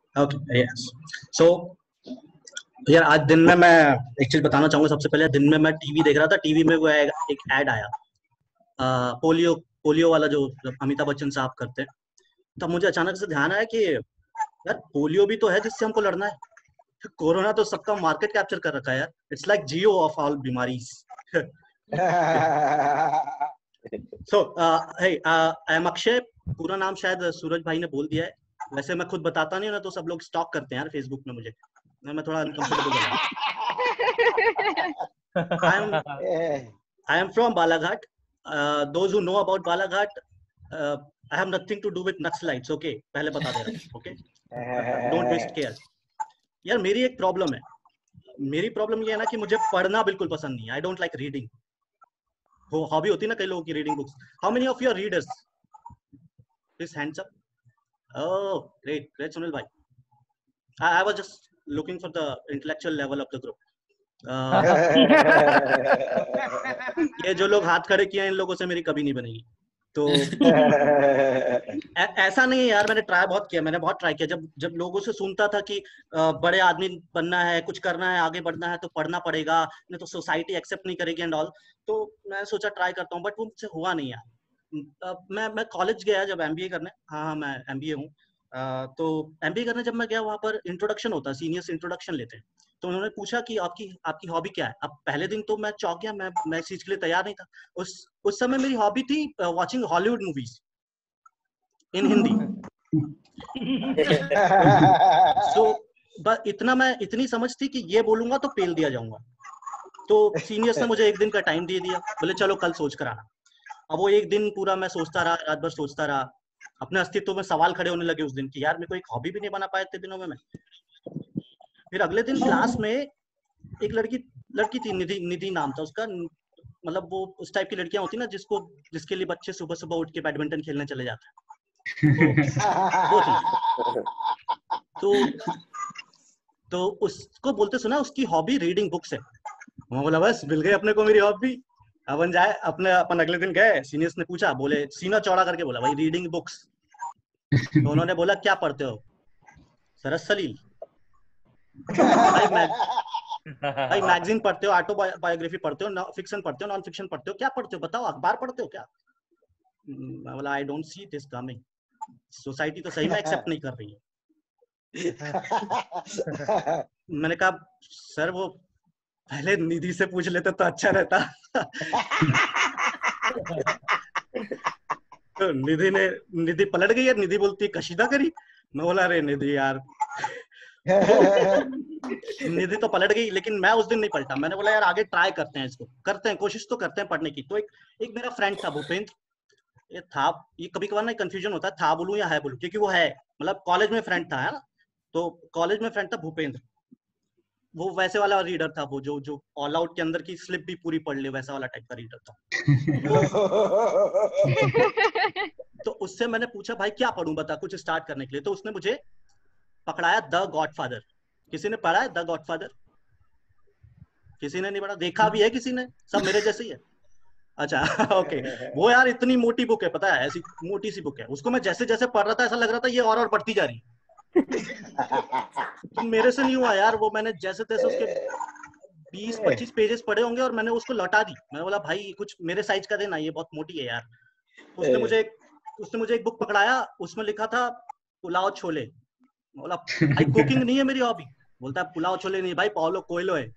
Okay yes so यार आज दिन में मैं एक चीज बताना चाहूंगा। सबसे पहले दिन में मैं टीवी देख रहा था, टीवी में वो एक ऐड आया पोलियो पोलियो वाला जो अमिताभ बच्चन साहब करते हैं। तब मुझे अचानक से ध्यान आया कि यार पोलियो भी तो है जिससे हमको लड़ना है। कोरोना तो सबका मार्केट कैप्चर कर रखा है यार। It's like Jio of all बीमारीज। So hey I am Akshay. पूरा नाम शायद सूरज भाई ने बोल दिया है। वैसे मैं खुद बताता नहीं हूं ना, तो सब लोग स्टॉक करते हैं यार फेसबुक में मुझे। मैं थोड़ा अनकंफर्टेबल हो जाता। I am from Balaghat. Those who know about Balaghat, I have nothing to do with naxalites. Okay, पहले बता दे रहा हूँ। Okay, don't waste care. यार मेरी एक प्रॉब्लम है। मेरी प्रॉब्लम ये है ना कि मुझे पढ़ना बिल्कुल पसंद नहीं है। I don't like reading. वो हॉबी होती है ना कई लोगों की, reading books. How many of your readers? Please hands up. Oh great great Sunil भाई। I was just looking for the intellectual level of the group. ये जो लोग हाथ खड़े किए हैं, इन लोगों से मेरी कभी नहीं बनेगी। तो ऐसा नहीं है यार, मैंने ट्राई बहुत किया। मैंने बहुत ट्राई किया। जब जब लोगों से सुनता था कि बड़े आदमी बनना है, कुछ करना है, आगे बढ़ना है, तो पढ़ना पड़ेगा, नहीं तो सोसाइटी एक्सेप्ट नहीं करेगी एंड ऑल। तो मैं सोचा ट्राई करता हूँ, बट वो मुझसे हुआ नहीं यार। मैं कॉलेज गया जब एमबीए करने। हाँ, मैं एमबीए हूँ। तो एमबीए करने जब मैं गया, वहां पर इंट्रोडक्शन होता है, सीनियर्स इंट्रोडक्शन लेते हैं। तो उन्होंने पूछा कि आपकी आपकी हॉबी क्या है। अब पहले दिन तो मैं चौंक गया। मैं इस चीज के लिए तैयार नहीं था। उस समय मेरी हॉबी थी watching Hollywood movies in Hindi. So बस इतनी समझ थी कि ये बोलूंगा तो पेल दिया जाऊंगा। तो सीनियर्स ने मुझे एक दिन का टाइम दे दिया। बोले चलो कल सोच कर आना। अब वो एक दिन पूरा मैं सोचता रहा, रात भर सोचता रहा। अपने अस्तित्व में सवाल खड़े होने लगे उस दिन कि यार मेरे को एक हॉबी भी नहीं बना पाया इतने दिनों में मैं। फिर अगले दिन क्लास में एक लड़की लड़की थी, निधि निधि नाम था उसका। मतलब वो उस टाइप की लड़कियां होती ना जिसके लिए बच्चे सुबह सुबह उठ के बैडमिंटन खेलने चले जाते हैं। तो वो थी। तो तो उसको बोलते सुना उसकी हॉबी रीडिंग बुक्स है। मैं बोला बस मिल गई अपने को मेरी हॉबी। अपन अगले दिन गए, सीनियर्स ने पूछा, बोले सीना चौड़ा करके बोला भाई रीडिंग बुक्स। तो उन्होंने बोला क्या पढ़ते हो? सरस सलील। भाई भाई मैगजीन पढ़ते हो, ऑटोबायोग्राफी पढ़ते हो, फिक्शन पढ़ते हो, नॉन फिक्शन पढ़ते हो, क्या पढ़ते हो बताओ? अखबार पढ़ते हो क्या? मैं बोला I don't see this coming. Society तो सही में एक्सेप्ट नहीं कर रही है। मैंने कहा सर वो पहले निधि से पूछ लेते तो अच्छा रहता। तो निधि पलट गई यार। निधि बोलती कशीदा करी। मैं बोला अरे निधि यार। तो निधि तो पलट गई, लेकिन मैं उस दिन नहीं पलटा। मैंने बोला यार आगे ट्राई करते हैं, इसको करते हैं, कोशिश तो करते हैं पढ़ने की। तो एक मेरा फ्रेंड था भूपेंद्र। ये कभी कभार ना कंफ्यूजन होता है, था बोलूं या है बोलूं, क्योंकि वो है मतलब कॉलेज में फ्रेंड था, है ना। तो कॉलेज में फ्रेंड था भूपेंद्र। वो वैसे वाला रीडर था, वो जो ऑल आउट के अंदर की स्लिप भी पूरी पढ़ ले, वैसा वाला टाइप का रीडर था। तो उससे मैंने पूछा भाई क्या पढ़ूं बता कुछ स्टार्ट करने के लिए। तो उसने मुझे पकड़ाया द गॉडफादर। किसी ने पढ़ा है द गॉडफादर? किसी ने नहीं पढ़ा? देखा भी है किसी ने? सब मेरे जैसे ही है। अच्छा ओके। वो यार इतनी मोटी बुक है, पता है, ऐसी मोटी सी बुक है। उसको मैं जैसे जैसे पढ़ रहा था ऐसा लग रहा था ये और बढ़ती जा रही है। तो मेरे से नहीं हुआ यार। वो मैंने जैसे तैसे उसके 20-25 पेजेस पढ़े होंगे और मैंने उसको लौटा दी। मैंने बोला भाई कुछ मेरे साइज का देना, ये बहुत मोटी है यार। तो उसने मुझे एक बुक पकड़ाया, उसमें लिखा था पुलाव छोले। बोला भाई कुकिंग नहीं है मेरी हॉबी। बोलता है पुलाव छोले नहीं भाई, पाओलो कोयलो है।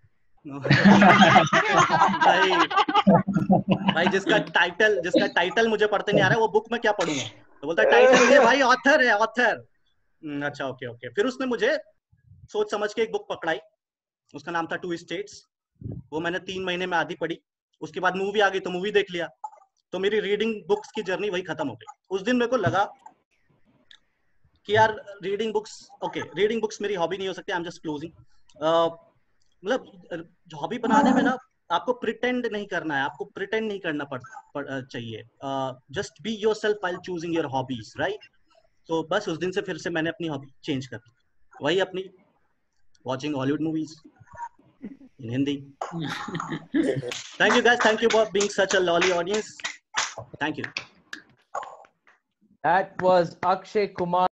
भाई भाई जिसका टाइटल मुझे पढ़ते नहीं आ रहा है, वो बुक में क्या पढ़ूंगा? तो बोलता है टाइटल नहीं है भाई, ऑथर है ऑथर। अच्छा ओके ओके। फिर उसने मुझे सोच समझ के एक बुक पकड़ाई। उसका नाम था टू स्टेट्स। वो मैंने 3 महीने में आधी पढ़ी। उसके बाद मूवी आ गई तो मूवी देख लिया। तो मेरी रीडिंग बुक्स की जर्नी वही खत्म हो गई। उस दिन मेरे को लगा कि यार reading books, okay reading books मेरी हॉबी नहीं हो सकती। I am just closing. मतलब हॉबी बनाने में ना आपको प्रिटेंड नहीं करना है, आपको प्रिटेंड नहीं करना चाहिए। Just be yourself while choosing your hobbies, right? तो बस उस दिन से फिर से मैंने अपनी हॉबी चेंज कर दी। वही अपनी watching Hollywood movies in Hindi. Thank you guys. Thank you for being such a lolly audience. Thank you. That was Akshay Kumar.